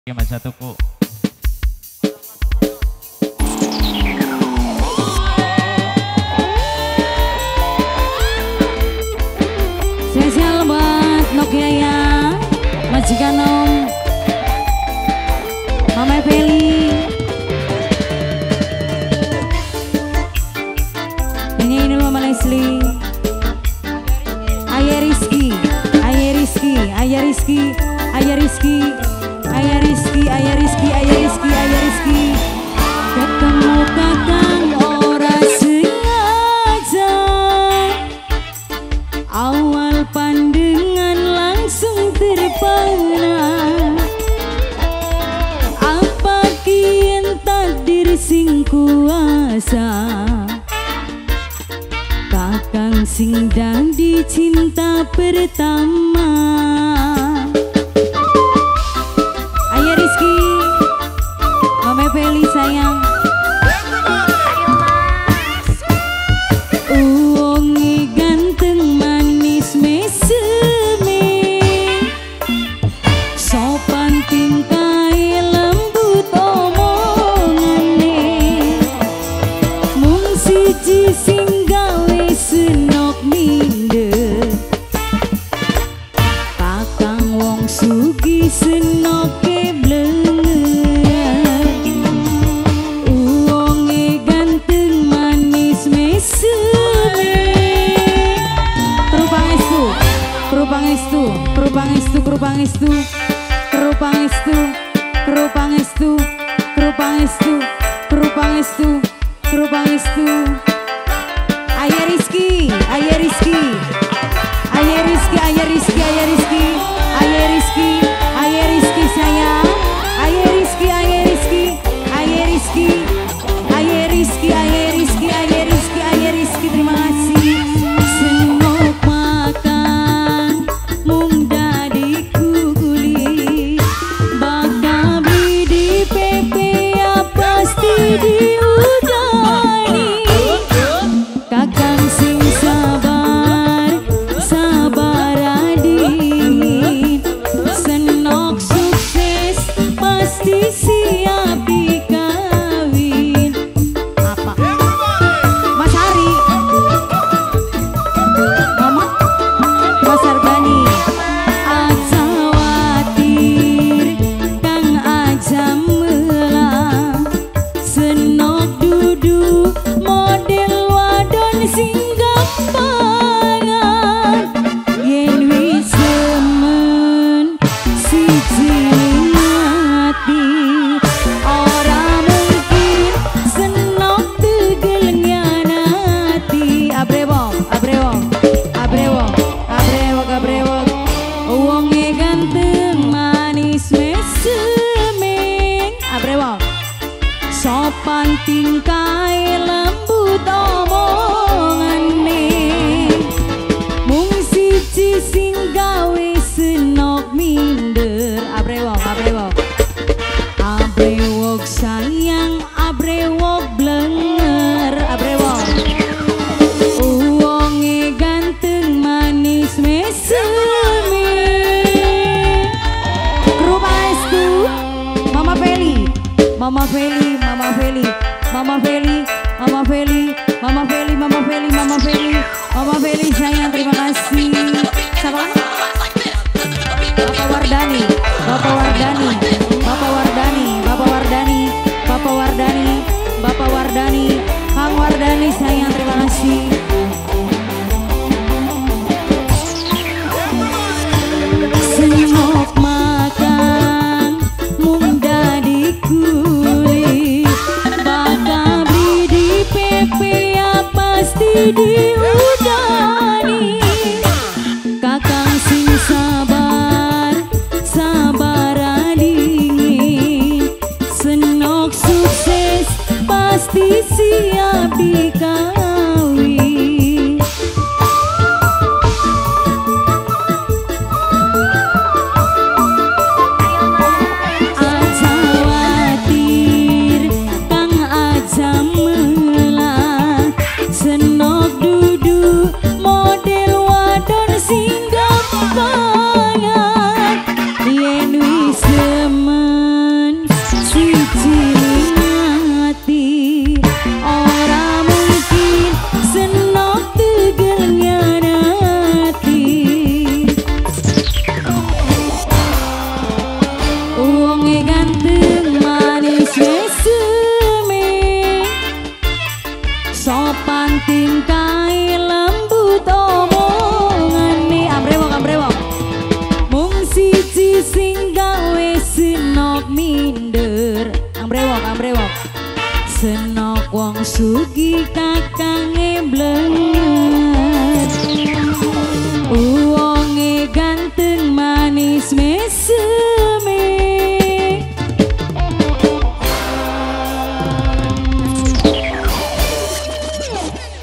Mas Satuku. Spesial buat Nokia ya, majikan Om, Mama Feli. Ini dulu Mama Leslie. Ayah Rizky, Ayah Rizky, Ayah Rizky, Ayah Rizky, Ayah Rizky, Ayah Rizky, Ayah Rizky, Ayah Rizky. Ketemu kakang ora sengaja, awal pandangan langsung terpana. Apa kian takdir sing kuasa, kakang sing dadi cinta pertama. Ayah Rizky, Mama Feli sayang. Uongi ganteng manis meseme, sopan tingkai lembut omongane, mung siji sing gawe senok minder, kakang wong sugi senoke blenger. Uongi ganteng manis meseme, kerupangestu, kerupangestu, kerupangestu, kerupangestu, kerupangestu, kerupangestu, kerupangestu, kerupangestu. Ayah Rizky, Ayah Rizky, Ayah Rizky, Ayah Rizky, Ayah Rizky, Ayah Rizky, Ayah Rizky sayang. Ayah Rizky, Ayah Rizky, Ayah Rizky, Ayah Rizky, Ayah Rizky, Ayah Rizky, Ayah Rizky, terima kasih. Senok makan mung dadi kuli, bakal beli di PP ya pasti diudani. Kakang sing sabar, sabar adin, senok sukses pasti siap dikawin. Apa? Mas Hari, Mama, Mas Argani, aja khawatir, kang aja melah, senok duduk model wadon sing gampangan, yen wis semen siji ngati, ora mungkin senok tegel nyanati. Abrewong, abrewong, abrewong, abrewong, abrewong. Wonge ganteng manis mesemeng, abrewong. Sopan tingkai lembut omongane, mung siji sing gawe senok minder. Abrewok, abrewok, abrewok sayang, abrewok blenger, abrewok. Uonge ganteng manis meseme, kerupaestu Mama Feli, Mama Feli, Mama Feli, Mama Feli, Mama Feli, Mama Feli, Mama Feli, Mama Feli, Mama Feli sayang, terima kasih. Siapa? Bapak Wardani, Bapak Wardani, Bapak Wardani, Bapak Wardani, Bapak Wardani, Bapak Wardani, Kang Wardani sayang, terima kasih. Senok makan mung dadi kuli, bakal beli di PP ya pasti diudani. Kakang sing sabar, sabar adingin, senok sukses pasti siap dikawin. Aja khawatir, kang aja melah, senok duduk model wadon sing gampangan, yen wis semen wong sugih